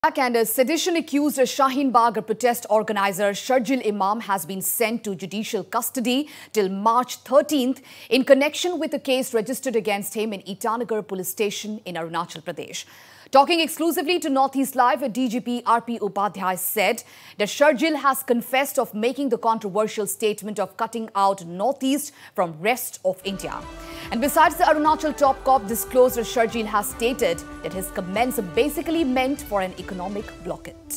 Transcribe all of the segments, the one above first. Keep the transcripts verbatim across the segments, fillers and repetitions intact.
And a sedition accused Shaheen Bagh protest organiser Sharjeel Imam has been sent to judicial custody till March thirteenth in connection with a case registered against him in Itanagar police station in Arunachal Pradesh. Talking exclusively to Northeast Live, D G P R P Upadhyaya said that Sharjeel has confessed of making the controversial statement of cutting out Northeast from rest of India. And besides the Arunachal top cop disclosure, Sharjeel has stated that his comments are basically meant for an economic blockade.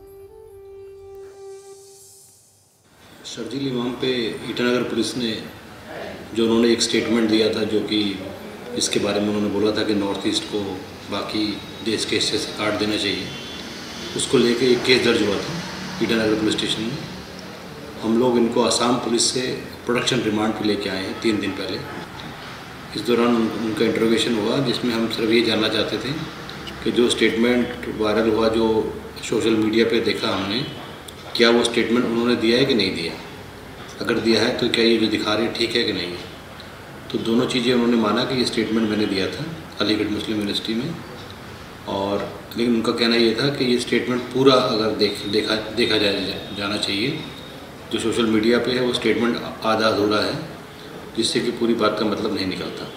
Sharjeel इमाम पे Itanagar police ने जो उन्होंने एक statement दिया था, जो कि इसके बारे में उन्होंने बोला था कि नॉर्थ ईस्ट को बाकी देश के हिस्से से काट देना चाहिए, उसको लेके एक केस दर्ज हुआ था ईटानगर पुलिस स्टेशन में। हम लोग इनको असम पुलिस से प्रोडक्शन रिमांड पे लेके आए हैं तीन दिन पहले। इस दौरान उनका इंटरोगेशन हुआ, जिसमें हम सिर्फ ये जानना चाहते थे कि जो स्टेटमेंट वायरल हुआ, जो सोशल मीडिया पे देखा हमने, क्या वो स्टेटमेंट उन्होंने दिया है कि नहीं दिया। अगर दिया है तो क्या ये जो दिखा रहे हैं ठीक है कि नहीं है। तो दोनों चीज़ें उन्होंने माना कि ये स्टेटमेंट मैंने दिया था अलीगढ़ मुस्लिम यूनिवर्सिटी में, और लेकिन उनका कहना ये था कि ये स्टेटमेंट पूरा अगर देख देखा देखा जा, जाना चाहिए। जो सोशल मीडिया पे है वो स्टेटमेंट आधा अधूरा है, जिससे कि पूरी बात का मतलब नहीं निकलता।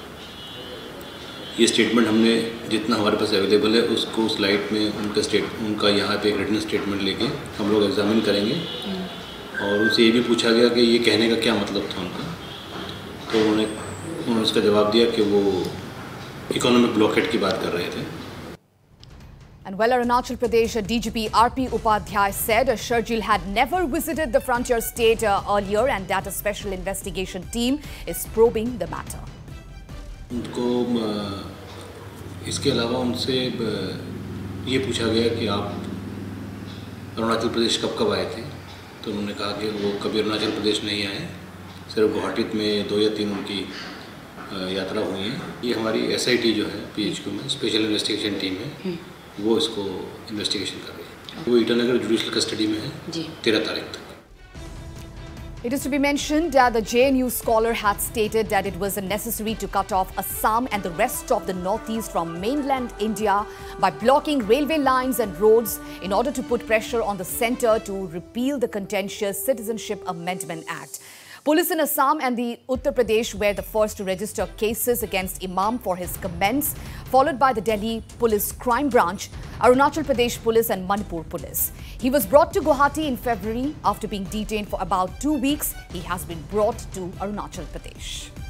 ये स्टेटमेंट हमने जितना हमारे पास अवेलेबल है उसको उस लाइट में उनका स्टेट उनका यहाँ पे एक रिटन स्टेटमेंट लेके हम लोग एग्जामिन करेंगे। और उनसे ये भी पूछा गया कि ये कहने का क्या मतलब था उनका, तो उन्होंने उन्होंने उसका जवाब दिया कि वो इकोनॉमिक ब्लॉकेट की बात कर रहे थे। And well, Arunachal Pradesh D G P R P Upadhyaya said Sharjeel had never visited the frontier state uh, earlier and that a special investigation team is probing the matter. उनको इसके अलावा उनसे ये पूछा गया कि आप अरुणाचल प्रदेश कब कब आए थे, तो उन्होंने कहा कि वो कभी अरुणाचल प्रदेश नहीं आए, सिर्फ गुवाहाटी में दो या तीन उनकी यात्रा हुई है। ये हमारी एस आई टी जो है पी एच क्यू में स्पेशल इन्वेस्टिगेशन टीम है, वो इसको इन्वेस्टिगेशन कर रही है। वो ईटानगर जुडिशियल कस्टडी में है तेरह तारीख तक। It is to be mentioned that the J N U scholar had stated that it was necessary to cut off Assam and the rest of the northeast from mainland India by blocking railway lines and roads in order to put pressure on the centre to repeal the contentious Citizenship Amendment Act. Police in Assam and the Uttar Pradesh were the first to register cases against Imam for his comments, followed by the Delhi Police Crime Branch, Arunachal Pradesh Police and Manipur Police. He was brought to Guwahati in February. After being detained for about two weeks, he has been brought to Arunachal Pradesh.